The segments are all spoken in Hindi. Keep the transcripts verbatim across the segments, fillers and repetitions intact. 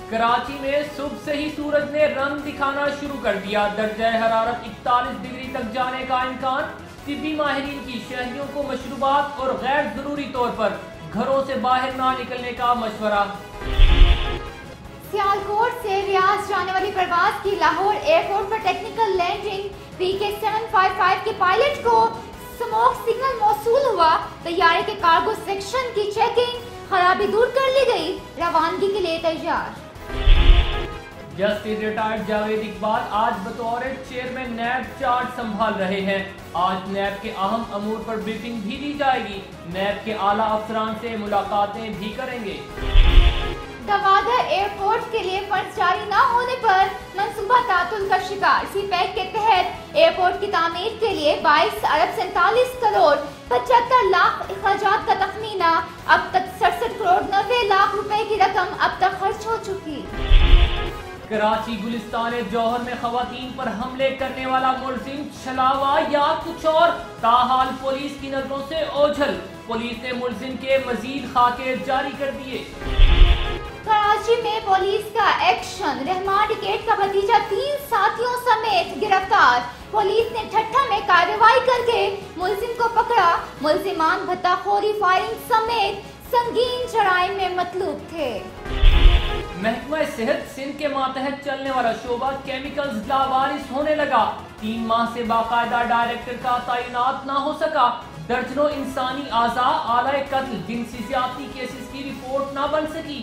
कराची में सुबह से ही सूरज ने रंग दिखाना शुरू कर दिया। दर्जा हरारत इकतालीस डिग्री तक जाने का इम्कान। तिब्बी माहिरीन की शहरियों को मशरूबात और गैर जरूरी तौर पर घरों से बाहर ना निकलने का मशवरा। सियालकोट से रियाज जाने वाली परवाज की लाहौर एयरपोर्ट पर technical landing P K seven five five के पायलट को स्मोक सिग्नल मौसूल हुआ। तैयारे के कार्गो सेक्शन की चेकिंग खराबी दूर कर ली गई। रवानगी के लिए तैयार। जस्टिस रिटायर्ड जावेद इकबाल आज बतौर चेयरमैन नैब चार्ज संभाल रहे हैं। आज नैब के अहम अमूर पर ब्रीफिंग भी दी जाएगी। नैब के आला अफसरान से मुलाकातें भी करेंगे। गवादर एयरपोर्ट के लिए फंड जारी न होने पर मंसूबा तातुल का शिकार। सी पैक के तहत एयरपोर्ट की तामीर के लिए बाईस अरब सैंतालीस करोड़ पचहत्तर लाख अखराजात का तखमीना। अब तक सड़सठ करोड़ नब्बे लाख रुपए की रकम अब तक खर्च हो चुकी। कराची गुलिस्तान जौहर में खवातीन पर हमले करने वाला मुलजिम छलावा या कुछ और, ताहाल पुलिस की नजरों से ओझल। पुलिस ने मुलजिम के मजीद खाके जारी कर दिए। कराची में पुलिस का एक्शन। रहमान टिकेट का भतीजा तीन साथियों समेत गिरफ्तार। पुलिस ने ठट्ठा में कार्रवाई करके मुलजिम को पकड़ा। मुलजिमान भत्ताखोरी फायरिंग समेत संगीन जराइम में मतलूब थे। महकमा सेहत सिंध के मातहत चलने वाला शोबा केमिकल्स लावारिस होने लगा। तीन माह से बाकायदा डायरेक्टर का तैनात न हो सका। दर्जनों इंसानी आज़ा आलाए कत्ल जिनसी ज्यादती केसेस की रिपोर्ट न बन सकी।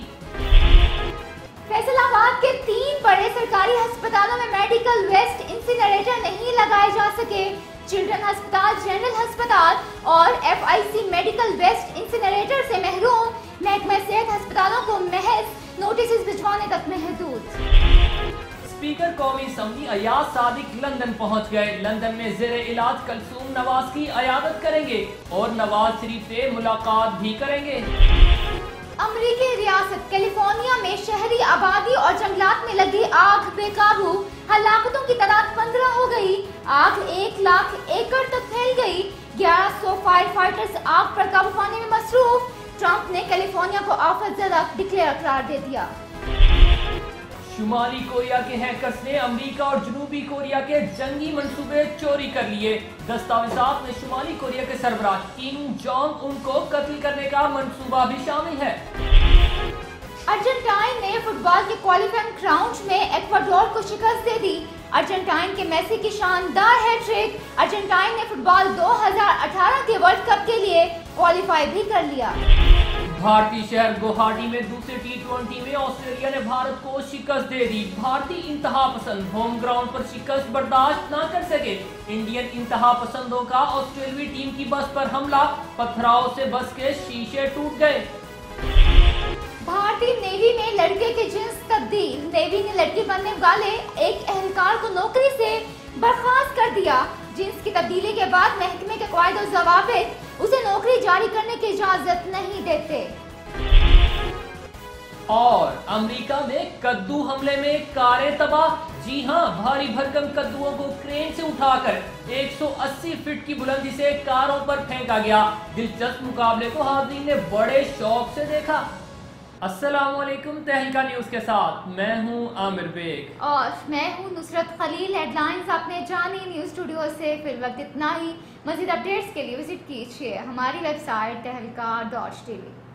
फैसलाबाद के तीन बड़े सरकारी अस्पतालों में मेडिकल वेस्ट इंसिनरेटर नहीं लगाए जा सके। चिल्ड्रन अस्पताल, जनरल अस्पताल और F I C medical waste incinerator से महरूम। महकमा सेहत अस्पतालों को महज नोटिस भिजवाने तक महदूद। स्पीकर कौमी असम्बली अयाज सादिक लंदन पहुंच गए। लंदन में जेर इलाज कलसूम नवाज की अयादत करेंगे और नवाज शरीफ से मुलाकात भी करेंगे। अमरीकी रियासत कैलिफोर्निया में शहरी आबादी और जंगलात में लगी आग बेकाबू। हलाकतों की तादाद पंद्रह हो गई। आग एक लाख एकड़ तक फैल गई। ग्यारह सौ फायर फाइटर्स आग पर काबू पाने में मसरूफ। ट्रंप ने कैलिफोर्निया को आफत ज़दा डिक्लेयर करार दे दिया। शुमाली कोरिया के हैकर्स ने अमेरिका और जनूबी कोरिया के जंगी मंसूबे चोरी कर लिए। दस्तावेजात में शुमाली कोरिया के सरबराह किम जोंग उन को कत्ल करने का मंसूबा भी शामिल है। अर्जेंटाइन ने फुटबॉल के क्वालिफाइंग राउंड में इक्वाडोर को शिकस्त दे दी। अर्जेंटाइन के मेसी की शानदार हैट्रिक। अर्जेंटाइन ने फुटबॉल दो हज़ार अठारह के वर्ल्ड कप के लिए क्वालिफाई भी कर लिया। भारतीय शहर गुवाहाटी में दूसरे टी ट्वेंटी में ऑस्ट्रेलिया ने भारत को शिकस्त दे दी। भारतीय इंतहा पसंद होम ग्राउंड पर शिकस्त बर्दाश्त न कर सके। इंडियन इंतहा पसंदों का ऑस्ट्रेलियाई टीम की बस पर हमला। पथराव से बस के शीशे टूट गए। भारतीय नेवी में लड़के के जिन्स तब्दील। नेवी ने लड़के बनने वाले एक एहलकार को नौकरी से बर्खास्त कर दिया। जिन्स की तब्दीली के बाद महकमे के कायदे और ज़वाबित उसे नौकरी जारी करने की इजाजत नहीं देते। और अमेरिका में कद्दू हमले में कारें तबाह। जी हां, भारी भरकम कद्दुओं को क्रेन से उठाकर एक सौ अस्सी फीट की बुलंदी से कारों पर फेंका गया। दिलचस्प मुकाबले को हाज़रीन ने बड़े शौक से देखा। अस्सलामुअलैकुम, तहलका न्यूज़ के साथ मैं हूं आमिर बेग और मैं हूं नुसरत खलील। हेडलाइंस आपने जानी न्यूज़ स्टूडियो से। फिर वक्त इतना ही। मज़ीद अपडेट्स के लिए विजिट कीजिए हमारी वेबसाइट तहलका डॉट टी वी।